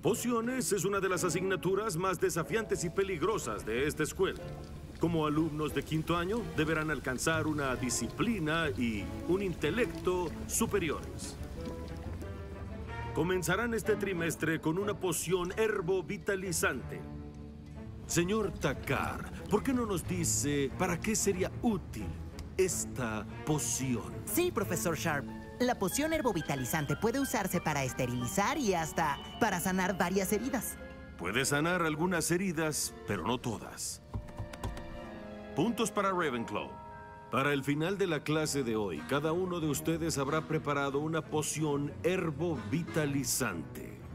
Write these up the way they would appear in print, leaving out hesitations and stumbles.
Pociones es una de las asignaturas más desafiantes y peligrosas de esta escuela. Como alumnos de quinto año, deberán alcanzar una disciplina y un intelecto superiores. Comenzarán este trimestre con una poción herbovitalizante. Señor Takar, ¿por qué no nos dice para qué sería útil esta poción? Sí, profesor Sharp. La poción herbovitalizante puede usarse para esterilizar y hasta para sanar varias heridas. Puede sanar algunas heridas, pero no todas. Puntos para Ravenclaw. Para el final de la clase de hoy, cada uno de ustedes habrá preparado una poción herbovitalizante.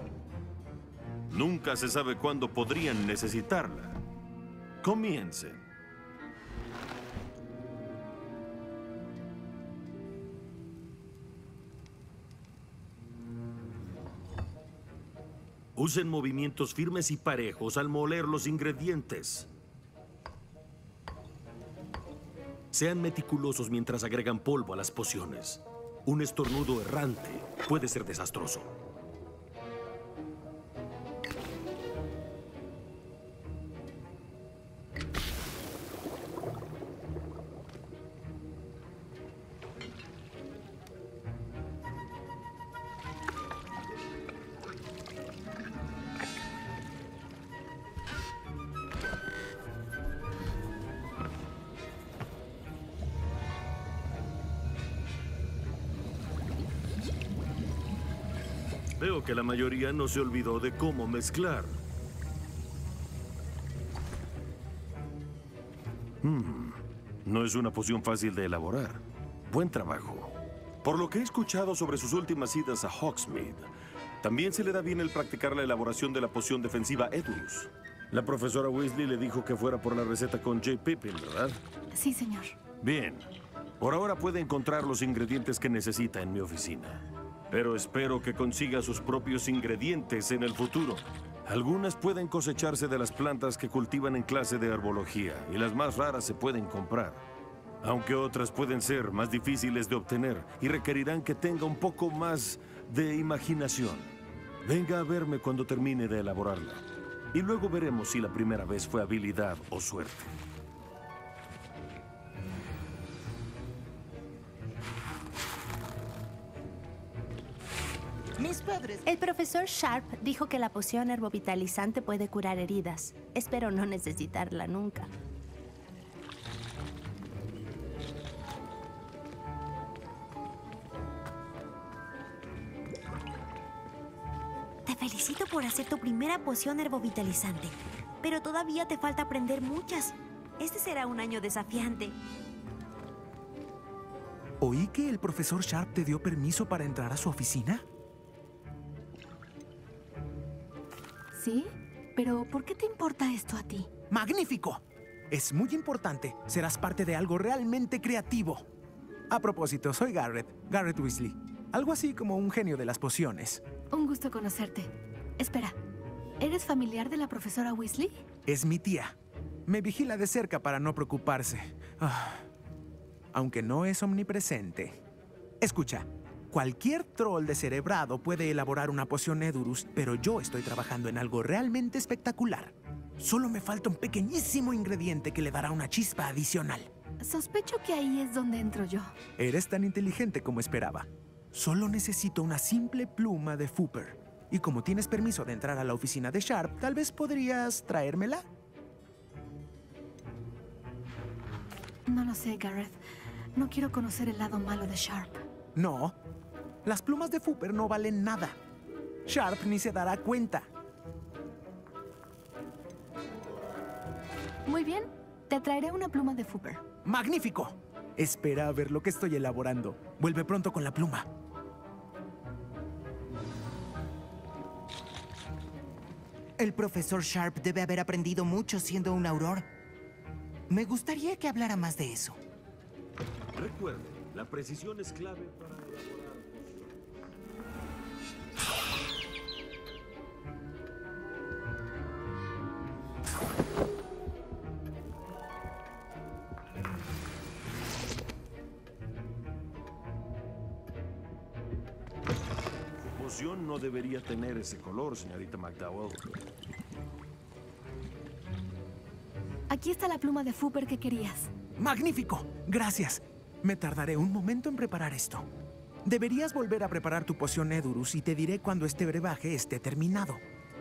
Nunca se sabe cuándo podrían necesitarla. Comiencen. Usen movimientos firmes y parejos al moler los ingredientes. Sean meticulosos mientras agregan polvo a las pociones. Un estornudo errante puede ser desastroso. Veo que la mayoría no se olvidó de cómo mezclar. No es una poción fácil de elaborar. Buen trabajo. Por lo que he escuchado sobre sus últimas idas a Hogsmeade, también se le da bien el practicar la elaboración de la poción defensiva Edurus. La profesora Weasley le dijo que fuera por la receta con J. Pippin, ¿verdad? Sí, señor. Bien. Por ahora puede encontrar los ingredientes que necesita en mi oficina. Pero espero que consiga sus propios ingredientes en el futuro. Algunas pueden cosecharse de las plantas que cultivan en clase de herbología, y las más raras se pueden comprar. Aunque otras pueden ser más difíciles de obtener y requerirán que tenga un poco más de imaginación. Venga a verme cuando termine de elaborarla. Y luego veremos si la primera vez fue habilidad o suerte. Mis padres... El profesor Sharp dijo que la poción herbovitalizante puede curar heridas. Espero no necesitarla nunca. Te felicito por hacer tu primera poción herbovitalizante. Pero todavía te falta aprender muchas. Este será un año desafiante. ¿Oí que el profesor Sharp te dio permiso para entrar a su oficina? ¿Sí? Pero ¿por qué te importa esto a ti? ¡Magnífico! Es muy importante. Serás parte de algo realmente creativo. A propósito, soy Garrett Weasley. Algo así como un genio de las pociones. Un gusto conocerte. Espera, ¿eres familiar de la profesora Weasley? Es mi tía. Me vigila de cerca para no preocuparse. Aunque no es omnipresente. Escucha, cualquier troll descerebrado puede elaborar una poción Edurus, pero yo estoy trabajando en algo realmente espectacular. Solo me falta un pequeñísimo ingrediente que le dará una chispa adicional. Sospecho que ahí es donde entro yo. Eres tan inteligente como esperaba. Solo necesito una simple pluma de Fooper. Y como tienes permiso de entrar a la oficina de Sharp, tal vez podrías traérmela. No lo sé, Garrett. No quiero conocer el lado malo de Sharp. No, las plumas de Fooper no valen nada. Sharp ni se dará cuenta. Muy bien, te traeré una pluma de Fooper. ¡Magnífico! Espera a ver lo que estoy elaborando. Vuelve pronto con la pluma. El profesor Sharp debe haber aprendido mucho siendo un auror. Me gustaría que hablara más de eso. Recuerde, la precisión es clave para elaborar. poción no debería tener ese color, señorita McDowell. Aquí está la pluma de Fooper que querías. ¡Magnífico! Gracias. Me tardaré un momento en preparar esto. Deberías volver a preparar tu poción Edurus y te diré cuando este brebaje esté terminado.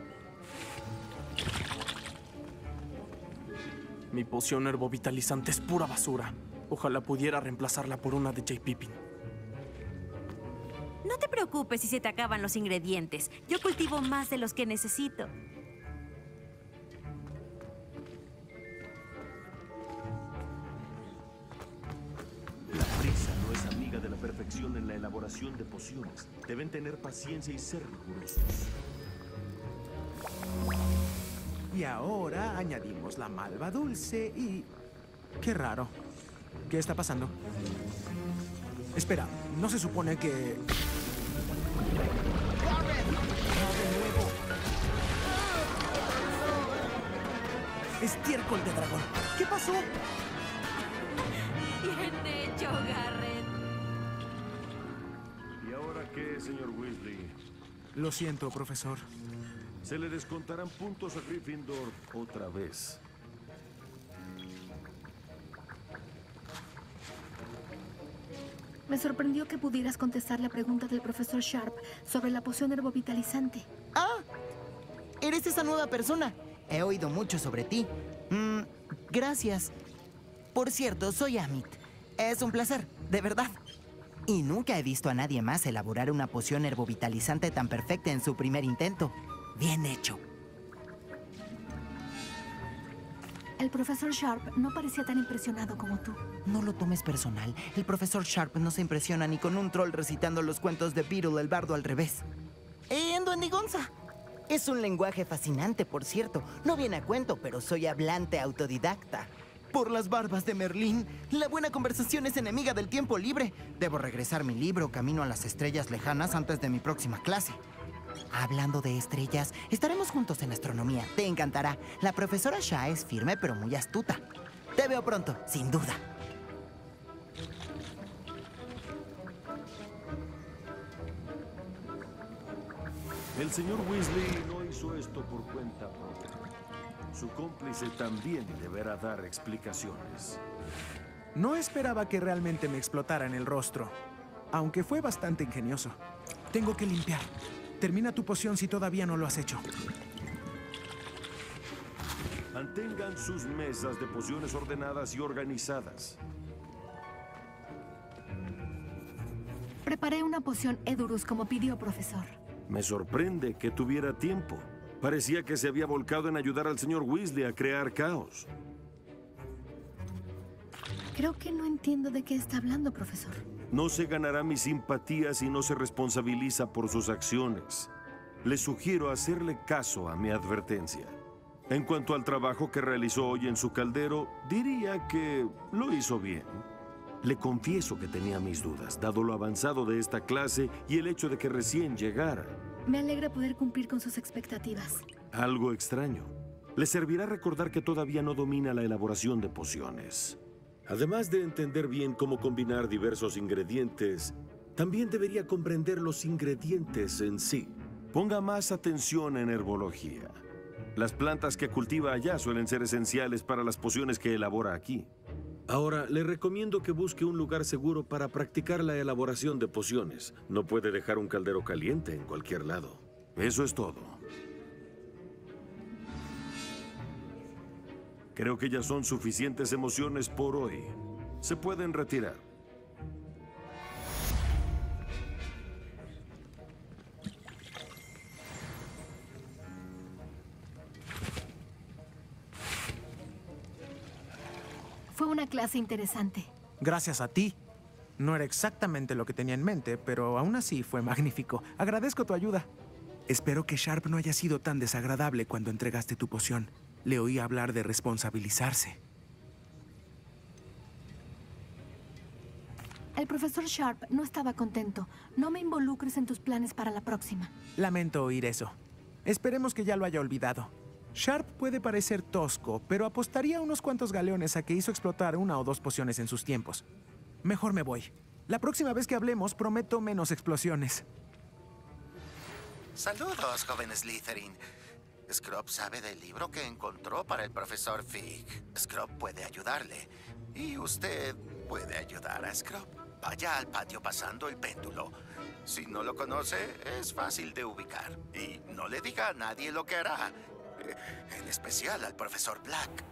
Mi poción herbovitalizante es pura basura. Ojalá pudiera reemplazarla por una de J. Pippin. No te preocupes si se te acaban los ingredientes. Yo cultivo más de los que necesito. La prisa no es amiga de la perfección en la elaboración de pociones. Deben tener paciencia y ser rigurosos. Y ahora añadimos la malva dulce y... ¡Qué raro! ¿Qué está pasando? Espera, ¿no se supone que...? ¡Estiércol de dragón! ¿Qué pasó? Bien hecho, Garrett. ¿Y ahora qué, señor Weasley? Lo siento, profesor. Se le descontarán puntos a Gryffindor otra vez. Me sorprendió que pudieras contestar la pregunta del profesor Sharp sobre la poción herbovitalizante. ¡Ah! Eres esa nueva persona. He oído mucho sobre ti. Gracias. Por cierto, soy Amit. Es un placer, de verdad. Y nunca he visto a nadie más elaborar una poción herbovitalizante tan perfecta en su primer intento. Bien hecho. El profesor Sharp no parecía tan impresionado como tú. No lo tomes personal. El profesor Sharp no se impresiona ni con un troll recitando los cuentos de Beetle el bardo al revés. En Duendigonza. Es un lenguaje fascinante, por cierto. No viene a cuento, pero soy hablante autodidacta. Por las barbas de Merlín, la buena conversación es enemiga del tiempo libre. Debo regresar mi libro Camino a las Estrellas Lejanas antes de mi próxima clase. Hablando de estrellas, estaremos juntos en astronomía. Te encantará. La profesora Shah es firme pero muy astuta. Te veo pronto, sin duda. El señor Weasley no hizo esto por cuenta propia. Su cómplice también deberá dar explicaciones. No esperaba que realmente me explotara en el rostro, aunque fue bastante ingenioso. Tengo que limpiar. Termina tu poción si todavía no lo has hecho. Mantengan sus mesas de pociones ordenadas y organizadas. Preparé una poción Edurus como pidió, profesor. Me sorprende que tuviera tiempo. Parecía que se había volcado en ayudar al señor Weasley a crear caos. Creo que no entiendo de qué está hablando, profesor. No se ganará mi simpatía si no se responsabiliza por sus acciones. Le sugiero hacerle caso a mi advertencia. En cuanto al trabajo que realizó hoy en su caldero, diría que lo hizo bien. Le confieso que tenía mis dudas, dado lo avanzado de esta clase y el hecho de que recién llegara. Me alegra poder cumplir con sus expectativas. Algo extraño. Le servirá recordar que todavía no domina la elaboración de pociones. Además de entender bien cómo combinar diversos ingredientes, también debería comprender los ingredientes en sí. Ponga más atención en herbología. Las plantas que cultiva allá suelen ser esenciales para las pociones que elabora aquí. Ahora, le recomiendo que busque un lugar seguro para practicar la elaboración de pociones. No puede dejar un caldero caliente en cualquier lado. Eso es todo. Creo que ya son suficientes emociones por hoy. Se pueden retirar. Fue una clase interesante. Gracias a ti. No era exactamente lo que tenía en mente, pero aún así fue magnífico. Agradezco tu ayuda. Espero que Sharp no haya sido tan desagradable cuando entregaste tu poción. Le oí hablar de responsabilizarse. El profesor Sharp no estaba contento. No me involucres en tus planes para la próxima. Lamento oír eso. Esperemos que ya lo haya olvidado. Sharp puede parecer tosco, pero apostaría unos cuantos galeones a que hizo explotar 1 o 2 pociones en sus tiempos. Mejor me voy. La próxima vez que hablemos, prometo menos explosiones. Saludos, joven Slytherin. Scrub sabe del libro que encontró para el profesor Fig. Scrub puede ayudarle. Y usted puede ayudar a Scrub. Vaya al patio pasando el péndulo. Si no lo conoce, es fácil de ubicar. Y no le diga a nadie lo que hará. En especial al profesor Black.